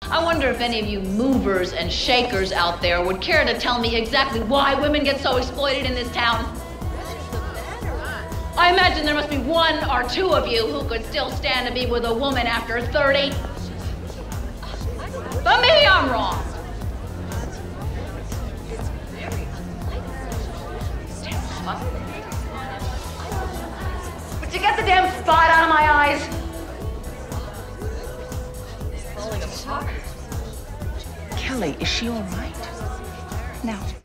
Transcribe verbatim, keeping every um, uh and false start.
I wonder if any of you movers and shakers out there would care to tell me exactly why women get so exploited in this town. I imagine there must be one or two of you who could still stand to be with a woman after thirty. But maybe I'm wrong. Would you get the damn spot out of my eyes? Kelly, is she all right? Now,